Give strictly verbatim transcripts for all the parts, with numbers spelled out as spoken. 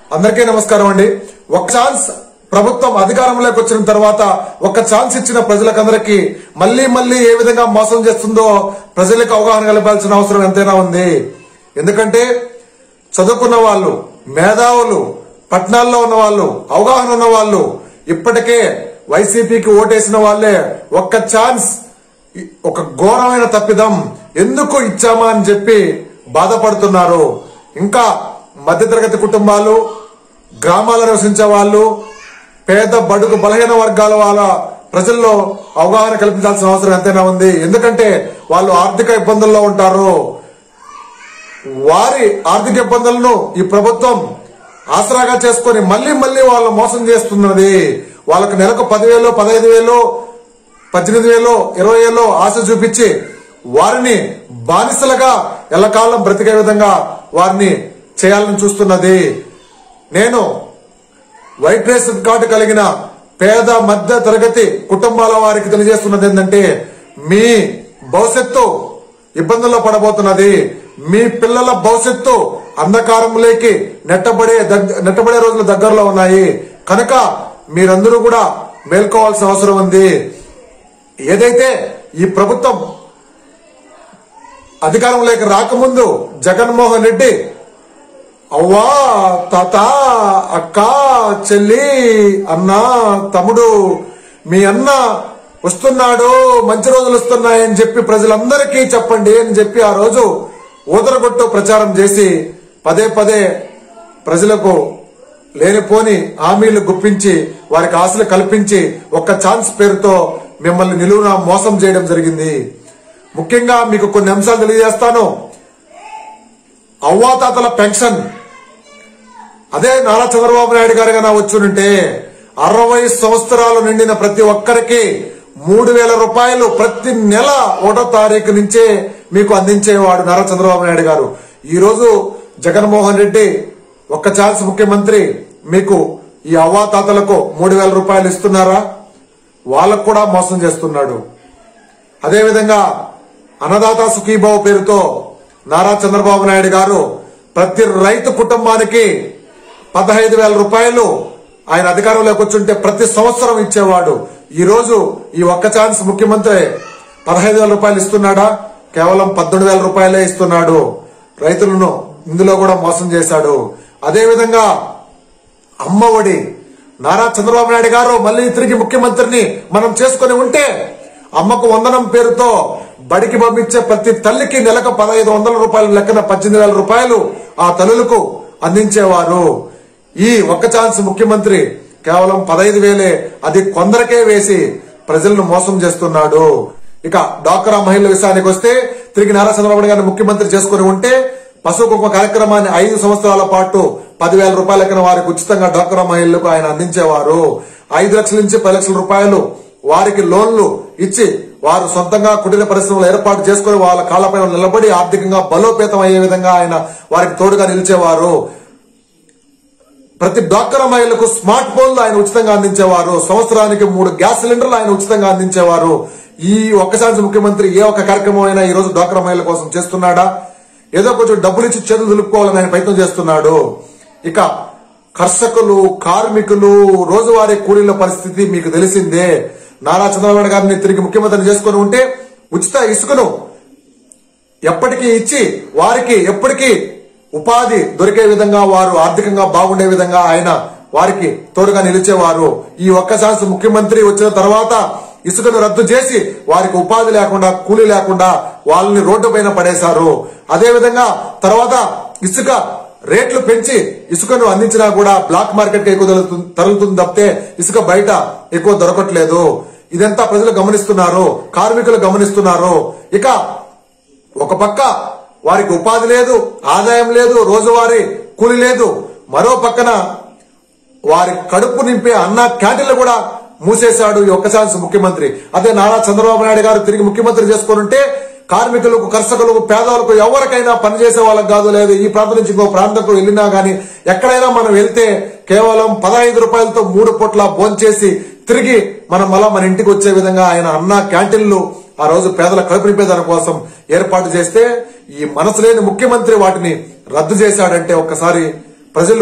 అందరికీ నమస్కారం అండి. ఒక ఛాన్స్ ప్రభుత్వం అధికారంలోకి వచ్చిన తర్వాత ఒక ఛాన్స్ ఇచ్చిన ప్రజలకందరికీ మళ్లీ మళ్లీ ఏ విధంగా మోసం చేస్తుందో ప్రజలకు అవగాహన కల్పాల్సిన అవసరం ఎంతైనా ఉంది. ఎందుకంటే చదువుకున్న వాళ్ళు, మేధావులు, పట్టణాల్లో ఉన్న వాళ్ళు, అవగాహన ఉన్న వాళ్ళు ఇప్పటికే వైసీపీకి ఓటేసిన వాళ్లే ఒక్క ఛాన్స్, ఒక ఘోరమైన తప్పిదం ఎందుకు ఇచ్చామా అని చెప్పి బాధపడుతున్నారు. ఇంకా మధ్యతరగతి కుటుంబాలు, గ్రామాల్లో నివసించే వాళ్ళు, పేద బడుగు బలహీన వర్గాల వాళ్ళ ప్రజల్లో అవగాహన కల్పించాల్సిన అవసరం ఎంతైనా ఉంది. ఎందుకంటే వాళ్ళు ఆర్థిక ఇబ్బందుల్లో ఉంటారు. వారి ఆర్థిక ఇబ్బందులను ఈ ప్రభుత్వం ఆసరాగా చేసుకుని మళ్లీ మళ్లీ వాళ్ళు మోసం చేస్తున్నది. వాళ్ళకు నెలకు పదివేలు, పదహైదు వేలు, పద్దెనిమిది వేలు, ఇరవై వేలు ఆశ చూపించి వారిని బానిసలుగా ఎల్లకాలం బ్రతికే విధంగా వారిని చేయాలని చూస్తున్నది. నేను వైట్ రేషన్ కార్డు కలిగిన పేద మధ్య తరగతి కుటుంబాల వారికి తెలియజేస్తున్నది ఏంటంటే, మీ భవిష్యత్తు ఇబ్బందుల్లో పడబోతున్నది. మీ పిల్లల భవిష్యత్తు అంధకారంలోకి నెట్టబడే నెట్టబడే రోజులు దగ్గరలో ఉన్నాయి. కనుక మీరందరూ కూడా మేల్కోవాల్సిన అవసరం ఉంది. ఏదైతే ఈ ప్రభుత్వం అధికారంలోకి రాకముందు జగన్మోహన్ రెడ్డి అవ్వా, తాత, అక్క, చెల్లి, అన్న, తమ్ముడు, మీ అన్న వస్తున్నాడు, మంచి రోజులు వస్తున్నాయని చెప్పి ప్రజలందరికీ చెప్పండి అని చెప్పి ఆ రోజు ఊదరగొట్టు ప్రచారం చేసి పదే పదే ప్రజలకు లేనిపోని హామీలు గుప్పించి వారికి ఆశలు కల్పించి ఒక్క ఛాన్స్ పేరుతో మిమ్మల్ని నిలువునా మోసం చేయడం జరిగింది. ముఖ్యంగా మీకు కొన్ని అంశాలు తెలియజేస్తాను. అవ్వాతాతల పెన్షన్ అదే నారా చంద్రబాబు నాయుడు గారిగా వచ్చుంటే అరవై సంవత్సరాలు నిండిన ప్రతి ఒక్కరికి మూడు వేల రూపాయలు ప్రతి నెల ఒకటో తారీఖు నుంచే మీకు అందించేవాడు నారా చంద్రబాబు నాయుడు గారు. ఈ రోజు జగన్మోహన్ రెడ్డి ఒక్క ఛాన్స్ ముఖ్యమంత్రి మీకు ఈ అవ్వాతాతలకు మూడు వేల రూపాయలు ఇస్తున్నారా? వాళ్ళకు కూడా మోసం చేస్తున్నాడు. అదేవిధంగా అన్నదాత సుఖీభావ పేరుతో నారా చంద్రబాబు నాయుడు గారు ప్రతి రైతు కుటుంబానికి పదహైదు వేల రూపాయలు ఆయన అధికారంలోకి వచ్చుంటే ప్రతి సంవత్సరం ఇచ్చేవాడు. ఈ రోజు ఈ ఒక్క ఛాన్స్ ముఖ్యమంత్రి పదహైదు వేల రూపాయలు ఇస్తున్నాడా? కేవలం పద్దెనిమిది వేల రూపాయలే ఇస్తున్నాడు. రైతులను ఇందులో కూడా మోసం చేశాడు. అదేవిధంగా అమ్మఒడి నారా చంద్రబాబు నాయుడు గారు మళ్లీ తిరిగి ముఖ్యమంత్రిని మనం చేసుకుని ఉంటే అమ్మకు వందనం పేరుతో బడికి పంపించే ప్రతి తల్లికి నెలకు పదహైదు వందల రూపాయల లెక్కన పద్దెనిమిది వేల రూపాయలు ఆ తల్లులకు అందించేవారు. ఈ ఒక్క ఛాన్స్ ముఖ్యమంత్రి కేవలం పదహైదు వేలే, అది కొందరికే వేసి ప్రజలను మోసం చేస్తున్నాడు. ఇక డాక్రా మహిళల విషయానికి వస్తే తిరిగి నారా చంద్రబాబు నాయుడు గారిని ముఖ్యమంత్రి చేసుకుని ఉంటే పశువు కుంకుమ కార్యక్రమాన్ని ఐదు సంవత్సరాల పాటు పదివేల రూపాయల లెక్కన వారికి ఉచితంగా డాక్రా మహిళలకు ఆయన అందించేవారు. ఐదు లక్షల నుంచి పది లక్షల రూపాయలు వారికి లోన్లు ఇచ్చి వారు సొంతంగా కుటీర పరిశ్రమలు ఏర్పాటు చేసుకుని వాళ్ళ కాళ్లపై నిలబడి ఆర్థికంగా బలోపేతం అయ్యే విధంగా ఆయన వారికి తోడుగా నిలిచేవారు. ప్రతి డాక్రా మహిళలకు స్మార్ట్ ఫోన్లు ఆయన ఉచితంగా అందించేవారు. సంవత్సరానికి మూడు గ్యాస్ సిలిండర్లు ఆయన ఉచితంగా అందించేవారు. ఈ ఒక్కసారి ముఖ్యమంత్రి ఏ ఒక్క కార్యక్రమం అయినా ఈ రోజు డాక్రా మహిళల కోసం చేస్తున్నాడా? ఏదో కొంచెం డబ్బులు ఇచ్చి చేతులు దులుపుకోవాలని ఆయన ప్రయత్నం చేస్తున్నాడు. ఇక కర్షకులు, కార్మికులు, రోజువారీ కూలీల పరిస్థితి మీకు తెలిసిందే. నారా చంద్రబాబు గారిని తిరిగి ముఖ్యమంత్రిని చేసుకుని ఉంటే ఉచిత ఇసుకను ఎప్పటికీ ఇచ్చి వారికి ఎప్పటికీ ఉపాధి దొరికే విధంగా, వారు ఆర్థికంగా బాగుండే విధంగా ఆయన వారికి తోడుగా నిలిచేవారు. ఈ ఒక్క ఛాన్స్ ముఖ్యమంత్రి వచ్చిన తర్వాత ఇసుకను రద్దు చేసి వారికి ఉపాధి లేకుండా, కూలీ లేకుండా వాళ్ళని రోడ్డు పైన పడేశారు. అదేవిధంగా తర్వాత ఇసుక రేట్లు పెంచి ఇసుకను అందించినా కూడా బ్లాక్ మార్కెట్ ఎక్కువ తరలుతుంది తప్పితే ఇసుక బయట ఎక్కువ దొరకట్లేదు. ఇదంతా ప్రజలు గమనిస్తున్నారు, కార్మికులు గమనిస్తున్నారు. ఇక ఒక పక్క వారికి ఉపాధి లేదు, ఆదాయం లేదు, రోజువారీ కూలి లేదు. మరో పక్కన వారి కడుపు నింపే అన్న క్యాంటీన్లు కూడా మూసేశాడు ఈ ఒక్క ఛాన్స్ ముఖ్యమంత్రి. అదే నారా చంద్రబాబు నాయుడు గారు తిరిగి ముఖ్యమంత్రి చేసుకుని ఉంటే కార్మికులకు, కర్షకులకు, పేదలకు ఎవరికైనా పనిచేసే వాళ్ళకి కాదు, లేదు ఈ ప్రాంతం నుంచి ఇంకో ప్రాంతంకు వెళ్ళినా గానీ ఎక్కడైనా మనం వెళ్తే కేవలం పదహైదు రూపాయలతో మూడు పూట్ల భోంచేసి తిరిగి మనం మళ్ళా మన ఇంటికి వచ్చే విధంగా ఆయన అన్న క్యాంటీన్లు ఆ రోజు పేదల కడుపు నింపేదాని కోసం ఏర్పాటు చేస్తే ఈ మనసు లేని ముఖ్యమంత్రి వాటిని రద్దు చేశాడంటే ఒక్కసారి ప్రజలు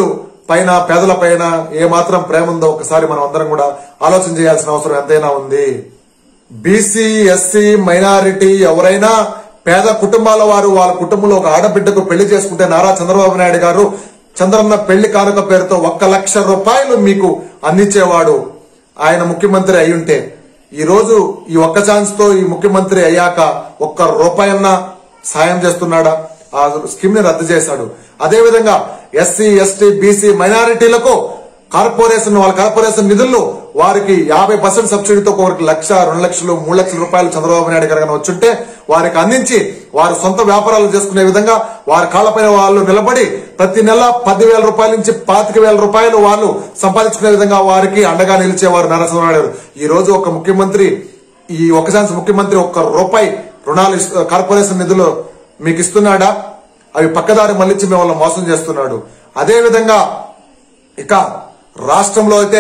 పైన పేదల పైన ఏ మాత్రం ప్రేమ ఉందో ఒకసారి మనం అందరం కూడా ఆలోచన చేయాల్సిన అవసరం ఎంతైనా ఉంది. బీసీ, ఎస్సీ, మైనారిటీ ఎవరైనా పేద కుటుంబాల వారు వాళ్ళ కుటుంబంలో ఒక ఆడబిడ్డకు పెళ్లి చేసుకుంటే నారా చంద్రబాబు నాయుడు గారు చంద్రన్న పెళ్లి కానుక పేరుతో ఒక్క లక్ష రూపాయలు మీకు అందించేవాడు. ఆయన ముఖ్యమంత్రి అయి ఉంటే ఈ రోజు ఈ ఒక్క ఛాన్స్ తో ఈ ముఖ్యమంత్రి అయ్యాక ఒక్క రూపాయన్నా సాయం చేస్తున్నాడా? ఆ స్కీమ్ ని రద్దు చేశాడు. అదేవిధంగా ఎస్సీ, ఎస్టీ, బీసీ, మైనారిటీలకు కార్పొరేషన్ వాళ్ళ కార్పొరేషన్ నిధులు వారికి యాభై పర్సెంట్ సబ్సిడీతో ఒకరికి లక్ష, రెండు లక్షలు, మూడు లక్షల రూపాయలు చంద్రబాబు నాయుడు గారు వచ్చుంటే వారికి అందించి వారు సొంత వ్యాపారాలు చేసుకునే విధంగా వారి కాళ్లపైన వాళ్ళు నిలబడి ప్రతి నెల పదివేల రూపాయల నుంచి పాతిక వేల రూపాయలు వాళ్ళు సంపాదించుకునే విధంగా వారికి అండగా నిలిచేవారు నారా చంద్రబాబు నాయుడు. ఈ రోజు ఒక ముఖ్యమంత్రి ఈ ఒక ఛాన్స్ ముఖ్యమంత్రి ఒక్క రూపాయి రుణాలు కార్పొరేషన్ నిధులు మీకు ఇస్తున్నాడా? అవి పక్కదారి మళ్లించి మిమ్మల్ని మోసం చేస్తున్నాడు. అదే విధంగా ఇక రాష్ట్రంలో అయితే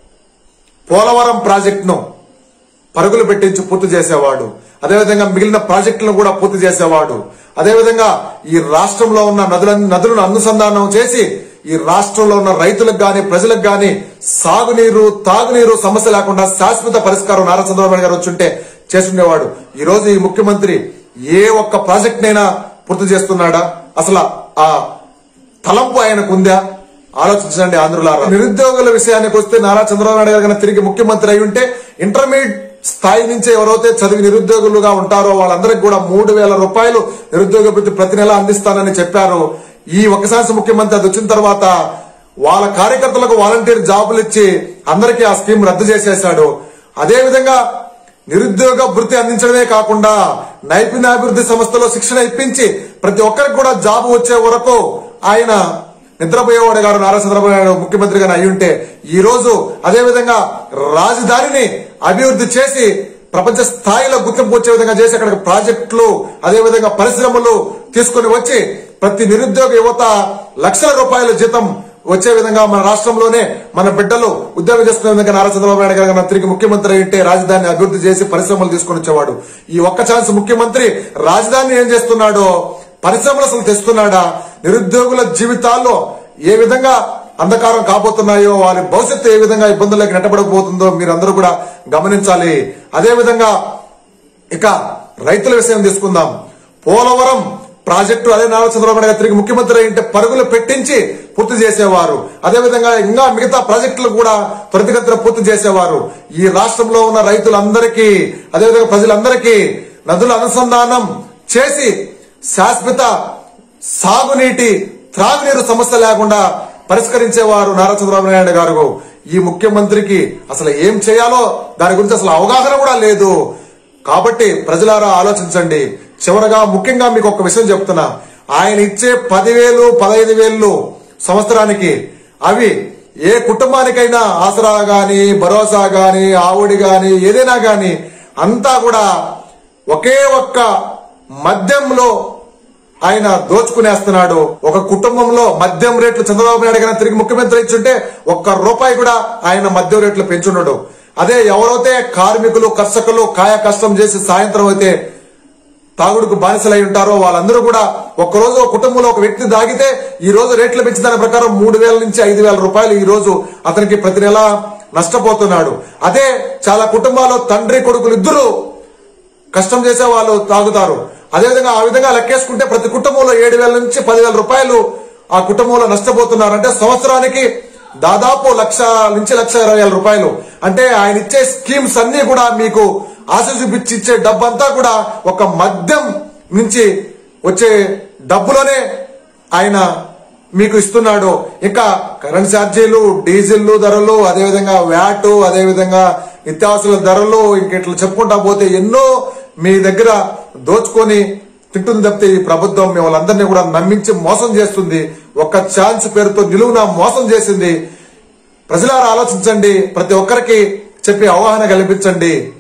పోలవరం ప్రాజెక్టును పరుగులు పెట్టించి పూర్తి చేసేవాడు. అదేవిధంగా మిగిలిన ప్రాజెక్టులను కూడా పూర్తి చేసేవాడు. అదేవిధంగా ఈ రాష్ట్రంలో ఉన్న నదుల నదులను అనుసంధానం చేసి ఈ రాష్ట్రంలో ఉన్న రైతులకు గాని ప్రజలకు గాని సాగునీరు, తాగునీరు సమస్య లేకుండా శాశ్వత పరిష్కారం నారా చంద్రబాబు నాయుడు గారు వచ్చుంటే చేస్తుండేవాడు. ఈ రోజు ఈ ముఖ్యమంత్రి ఏ ఒక్క ప్రాజెక్ట్ నైనా పూర్తి చేస్తున్నాడా? అసలు ఆ తలంపు ఆయనకు ఉందా? ఆలోచించండి ఆంధ్రులారా. నిరుద్యోగుల విషయానికి వస్తే నారా చంద్రబాబు నాయుడు గారు తిరిగి ముఖ్యమంత్రి అయి ఉంటే ఇంటర్మీడియట్ స్థాయి నుంచి ఎవరైతే చదివి నిరుద్యోగులుగా ఉంటారో వాళ్ళందరికీ కూడా మూడు వేల రూపాయలు నిరుద్యోగ వృత్తి ప్రతి నెల అందిస్తానని చెప్పారు. ఈ ఒకసారి ముఖ్యమంత్రి అది వచ్చిన తర్వాత వాళ్ళ కార్యకర్తలకు వాలంటీర్ జాబులు ఇచ్చి అందరికీ ఆ స్కీమ్ రద్దు చేసేశాడు. అదేవిధంగా నిరుద్యోగ వృత్తి అందించడమే కాకుండా నైపుణ్యాభివృద్ధి సంస్థలో శిక్షణ ఇప్పించి ప్రతి ఒక్కరికి కూడా జాబ్ వచ్చే వరకు ఆయన నిద్రపోయేవాడు గారు నారా చంద్రబాబు నాయుడు ముఖ్యమంత్రిగా అయి ఉంటే ఈ రోజు అదేవిధంగా రాజధానిని అభివృద్ధి చేసి ప్రపంచ స్థాయిలో గుర్తింపు వచ్చే విధంగా చేసి అక్కడ ప్రాజెక్టులు అదేవిధంగా పరిశ్రమలు తీసుకుని వచ్చి ప్రతి నిరుద్యోగ యువత లక్షల రూపాయల జీతం వచ్చే విధంగా మన రాష్ట్రంలోనే మన బిడ్డలు ఉద్యోగం చేసుకునే విధంగా నారా చంద్రబాబు నాయుడు గారు తిరిగి ముఖ్యమంత్రి అయితే రాజధాని అభివృద్ధి చేసి పరిశ్రమలు తీసుకుని వచ్చేవాడు. ఈ ఒక్క ఛాన్స్ ముఖ్యమంత్రి రాజధాని ఏం చేస్తున్నాడో, పరిశ్రమలు అసలు తెస్తున్నాడా? నిరుద్యోగుల జీవితాల్లో ఏ విధంగా అంధకారం కాబోతున్నాయో, వారి భవిష్యత్తు ఏ విధంగా ఇబ్బందులకు నెట్టబడకపోతుందో మీరందరూ కూడా గమనించాలి. అదేవిధంగా ఇక రైతుల విషయం తీసుకుందాం. పోలవరం ప్రాజెక్టు అదే నారా చంద్రబాబు నాయుడు తిరిగి ముఖ్యమంత్రి అయితే పరుగులు పెట్టించి పూర్తి చేసేవారు. అదేవిధంగా ఇంకా మిగతా ప్రాజెక్టులు కూడా త్వరితగతిన పూర్తి చేసేవారు. ఈ రాష్ట్రంలో ఉన్న రైతులందరికీ అదేవిధంగా ప్రజలందరికీ నదుల అనుసంధానం చేసి శాశ్వత సాగునీటి, త్రాగునీరు సమస్య లేకుండా పరిష్కరించేవారు నారా చంద్రబాబు నాయుడు గారు. ఈ ముఖ్యమంత్రికి అసలు ఏం చేయాలో దాని గురించి అసలు అవగాహన కూడా లేదు. కాబట్టి ప్రజలారా ఆలోచించండి. చివరగా ముఖ్యంగా మీకు ఒక విషయం చెప్తున్నా. ఆయన ఇచ్చే పదివేలు పదహైదు వేలు సంవత్సరానికి అవి ఏ కుటుంబానికైనా ఆసరా గాని, భరోసా గాని, ఆవుడి గాని, ఏదైనా గాని అంతా కూడా ఒకే ఒక్క మద్యంలో ఆయన దోచుకునేస్తున్నాడు. ఒక కుటుంబంలో మద్యం రేట్లు చంద్రబాబు నాయుడు గారు తిరిగి ముఖ్యమంత్రి ఇచ్చుంటే ఒక్క రూపాయి కూడా ఆయన మద్యం రేట్లు పెంచున్నాడు. అదే ఎవరైతే కార్మికులు, కర్షకులు కాయ కష్టం చేసి సాయంత్రం అయితే తాగుడుకు బానిసలై ఉంటారో వాళ్ళందరూ కూడా ఒక్కరోజు ఒక కుటుంబంలో ఒక వ్యక్తి దాగితే ఈ రోజు రేట్లు పెంచిన దాని ప్రకారం మూడు వేల నుంచి ఐదు వేల రూపాయలు ఈ రోజు అతనికి ప్రతి నెల నష్టపోతున్నాడు. అదే చాలా కుటుంబాల్లో తండ్రి కొడుకులు ఇద్దరు కష్టం చేసే వాళ్ళు తాగుతారు. అదేవిధంగా ఆ విధంగా లెక్కేసుకుంటే ప్రతి కుటుంబంలో ఏడు వేల నుంచి పదివేల రూపాయలు ఆ కుటుంబంలో నష్టపోతున్నారంటే సంవత్సరానికి దాదాపు లక్ష నుంచి లక్ష ఇరవై వేల రూపాయలు. అంటే ఆయన ఇచ్చే స్కీమ్స్ అన్ని కూడా మీకు ఆశ చూపించి ఇచ్చే డబ్బంతా కూడా ఒక మద్యం నుంచి వచ్చే డబ్బులోనే ఆయన మీకు ఇస్తున్నాడు. ఇంకా కరెంట్ ఛార్జీలు, డీజిల్ ధరలు, అదేవిధంగా వ్యాట్, అదేవిధంగా నిత్యావసరాల ధరలు, ఇంక ఇట్లా చెప్పుకుంటా పోతే ఎన్నో మీ దగ్గర దోచుకొని తింటుంది తప్పితే ఈ ప్రభుత్వం మిమ్మల్ని అందరినీ కూడా నమ్మించి మోసం చేస్తుంది. ఒక్క ఛాన్స్ పేరుతో నిలువున మోసం చేసింది. ప్రజలారా ఆలోచించండి. ప్రతి ఒక్కరికి చెప్పి అవగాహన కల్పించండి.